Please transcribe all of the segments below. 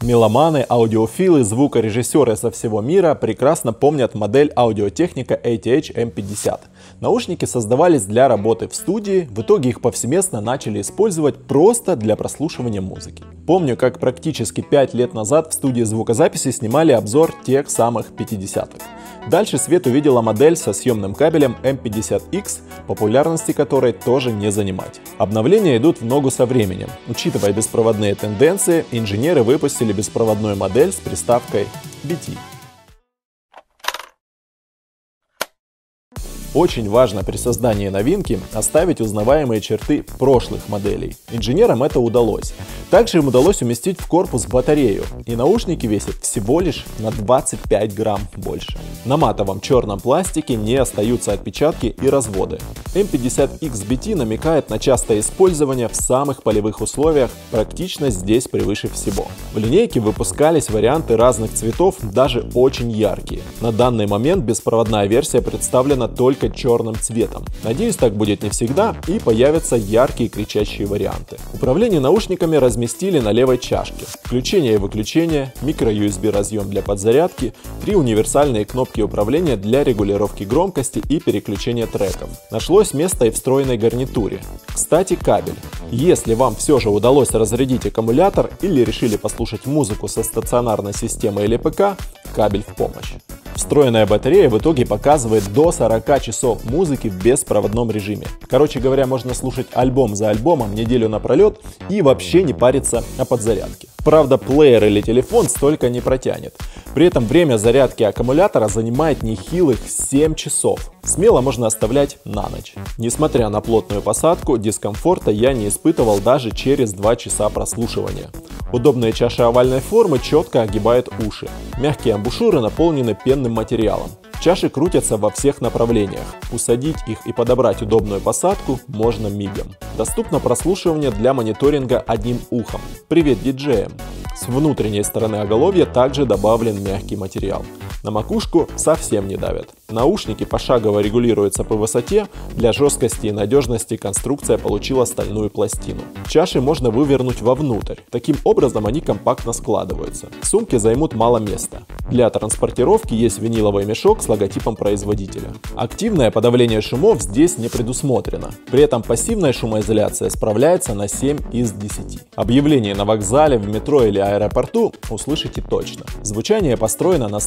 Меломаны, аудиофилы, звукорежиссеры со всего мира прекрасно помнят модель Audio-Technica ATH-M50. Наушники создавались для работы в студии, в итоге их повсеместно начали использовать просто для прослушивания музыки. Помню, как практически 5 лет назад в студии звукозаписи снимали обзор тех самых 50-х. Дальше свет увидела модель со съемным кабелем M50X, популярности которой тоже не занимать. Обновления идут в ногу со временем. Учитывая беспроводные тенденции, инженеры выпустили беспроводную модель с приставкой BT. Очень важно при создании новинки оставить узнаваемые черты прошлых моделей. Инженерам это удалось. Также им удалось уместить в корпус батарею, и наушники весят всего лишь на 25 грамм больше. На матовом черном пластике не остаются отпечатки и разводы. M50X BT намекает на частое использование в самых полевых условиях, практичность здесь превыше всего. В линейке выпускались варианты разных цветов, даже очень яркие. На данный момент беспроводная версия представлена только черным цветом. Надеюсь, так будет не всегда и появятся яркие кричащие варианты. Управление наушниками разместили на левой чашке. Включение и выключение, микро-USB разъем для подзарядки, 3 универсальные кнопки управления для регулировки громкости и переключения треков. Нашлось место и в встроенной гарнитуре. Кстати, кабель. Если вам все же удалось разрядить аккумулятор или решили послушать музыку со стационарной системой или ПК, кабель в помощь. Встроенная батарея в итоге показывает до 40 часов музыки в беспроводном режиме. Короче говоря, можно слушать альбом за альбомом неделю напролет и вообще не париться о подзарядке. Правда, плеер или телефон столько не протянет. При этом время зарядки аккумулятора занимает нехилых 7 часов. Смело можно оставлять на ночь. Несмотря на плотную посадку, дискомфорта я не испытывал даже через 2 часа прослушивания. Удобные чаши овальной формы четко огибают уши. Мягкие амбушюры наполнены пенным материалом. Чаши крутятся во всех направлениях. Усадить их и подобрать удобную посадку можно мигом. Доступно прослушивание для мониторинга одним ухом. Привет диджеям! С внутренней стороны оголовья также добавлен мягкий материал. На макушку совсем не давят. Наушники пошагово регулируются по высоте. Для жесткости и надежности конструкция получила стальную пластину. Чаши можно вывернуть вовнутрь. Таким образом они компактно складываются. Сумки займут мало места. Для транспортировки есть виниловый мешок с логотипом производителя. Активное подавление шумов здесь не предусмотрено. При этом пассивная шумоизоляция справляется на 7 из 10. Объявление на вокзале, в метро или аэропорту услышите точно. Звучание построено на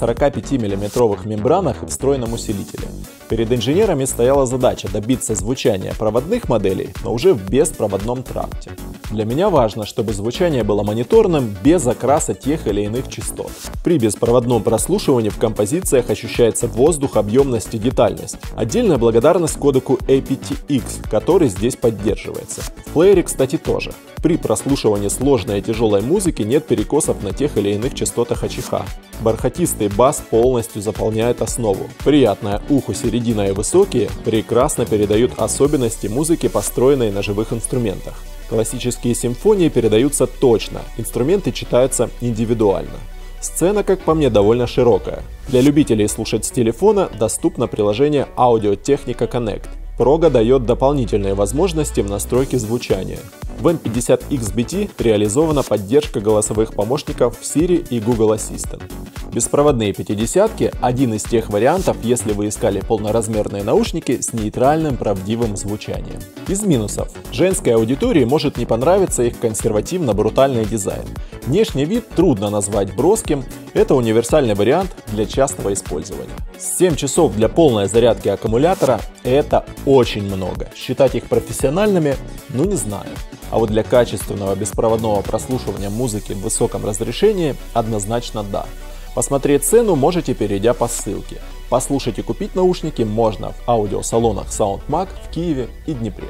45-мм мембранах и встроенном усилителе. Перед инженерами стояла задача добиться звучания проводных моделей, но уже в беспроводном тракте. Для меня важно, чтобы звучание было мониторным, без окраса тех или иных частот. При беспроводном прослушивании в композициях ощущается воздух, объемность и детальность. Отдельная благодарность кодеку aptX, который здесь поддерживается. В плеере, кстати, тоже. При прослушивании сложной и тяжелой музыки нет перекосов на тех или иных частотах АЧХ. Бархатистый бас полностью заполняет основу. Приятное уху середина и высокие прекрасно передают особенности музыки, построенной на живых инструментах. Классические симфонии передаются точно, инструменты читаются индивидуально. Сцена, как по мне, довольно широкая. Для любителей слушать с телефона доступно приложение Audio-Technica Connect. Прога дает дополнительные возможности в настройке звучания. В M50X BT реализована поддержка голосовых помощников Siri и Google Assistant. Беспроводные 50-ки – один из тех вариантов, если вы искали полноразмерные наушники с нейтральным правдивым звучанием. Из минусов. Женской аудитории может не понравиться их консервативно-брутальный дизайн. Внешний вид трудно назвать броским, это универсальный вариант для частого использования. 7 часов для полной зарядки аккумулятора – это очень много. Считать их профессиональными – ну не знаю. А вот для качественного беспроводного прослушивания музыки в высоком разрешении однозначно да. Посмотреть цену можете, перейдя по ссылке. Послушать и купить наушники можно в аудиосалонах SoundMag в Киеве и Днепре.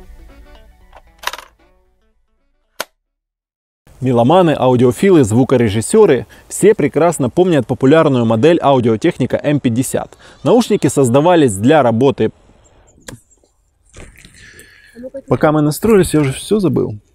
Меломаны, аудиофилы, звукорежиссеры – все прекрасно помнят популярную модель Audio-Technica M50. Наушники создавались для работы... Пока мы настроились, я уже все забыл.